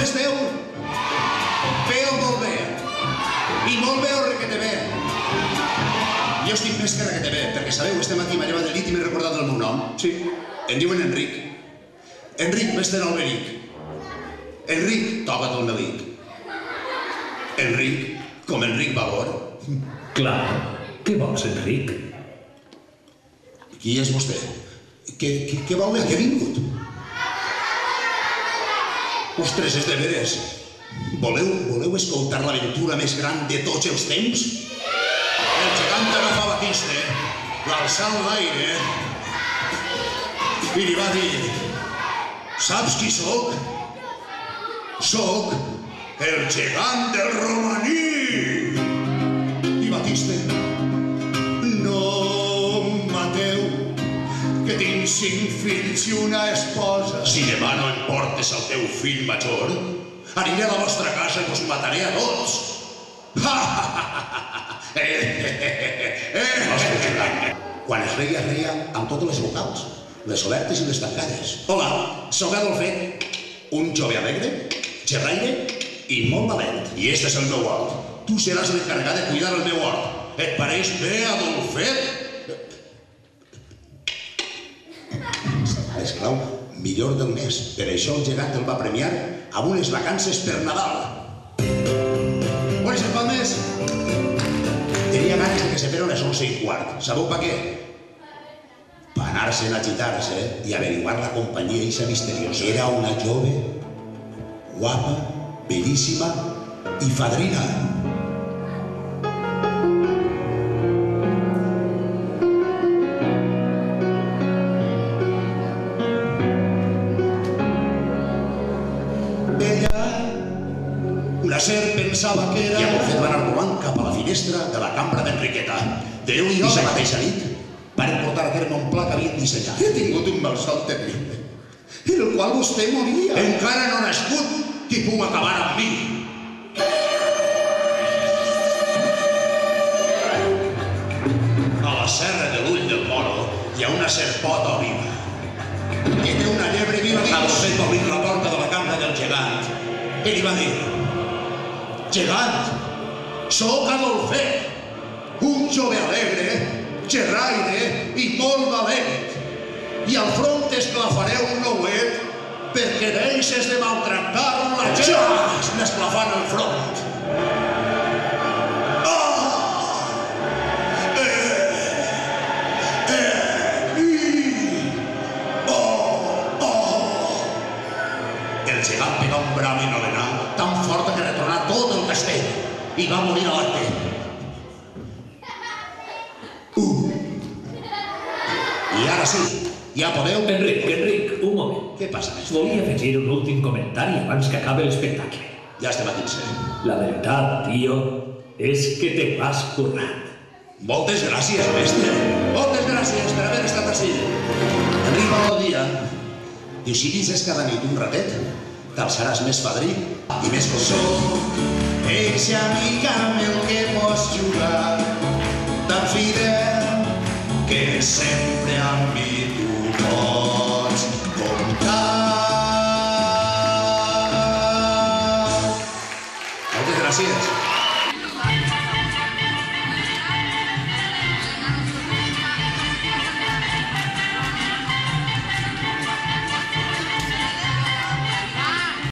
esteu? Veu molt bé. I molt bé o requete bé. Jo estic més que requete bé, perquè sabeu, este matí m'ha llevat del llit i m'he recordat el meu nom. Sí, em diuen Enric. Enric, mestre Alberic. Enric, toca't el melic. Enric, com Enric Valor. Clar, què vols, Enric? Qui és vostè? Què vol bé? Què ha vingut? Ostres, és de veres. Voleu escoltar l'aventura més gran de tots els temps? El gegant agafà Batista, l'alçà en l'aire i li va dir: saps qui sóc? Sóc el gegant del romaní. I Batista: no mateu, que tinc 5 fills i una esposa. Si demà no em portes el teu fill major, aniré a la vostra casa i us mataré a tots. Quan es reia amb totes les vocals, les obertes i les tancades. Hola, sóc Adolfet, un jove alegre, xerraire i molt valent. I este és el meu hort. Tu seràs l'encarregat de cuidar el meu hort. Et pareix bé, Adolfet? Esclau, millor del mes. Per això el gegant el va premiar amb unes vacances per Nadal. Bones empalmes! Tenia ganes de que se feren les 11:15. Sabeu per què? Per anar-se'n a agitar-se i averiguar la companyia eixa misteriosa. Era una jove, guapa, bellíssima i fadrina. La serp pensava que era... I Adolfet va anar volant cap a la finestra de la cambra d'Enriqueta. Déu i home, mateixa nit, varen portar a terme un pla que havien dissenyat. He tingut un malson terrible, en el qual vostè moria. Encara no ha nascut qui pugui acabar amb mi. A la serra de l'Ull del Moro hi ha una serpota viva que té una llebre viva dins. Adolfet va obrir la porta de la cambra del gegant i li va dir: gegant, sóc Adolfet, un jove alegre, xerraire i molt valent. I al front esclafaré un nouet perquè deixes de maltractar la gent. Ja! M'esclafant el front. El gegant pegà un bram inolenat tan forta que retornà tot el castell i va morir a l'acte. I ara sí, ja podeu... Enric, un moment. Què passa, mestre? Volia afegir un últim comentari abans que acabi l'espectacle. Ja estem a 15. La veritat, tio, és que te vas currat. Moltes gràcies, mestre. Moltes gràcies per haver estat ací. Arriba el dia i si dices cada nit un ratet, t'alçaràs més fadrí i més consol. Eixe amic amb el que pots jugar, tan fidel que sempre amb mi